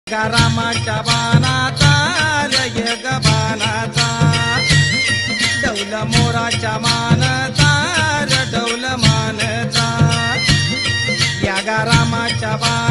रामाच्या बाणाचा रय ग बाणाचा डौल मोराच्या मानचा डौल मानचा या गा रामाच्या बाण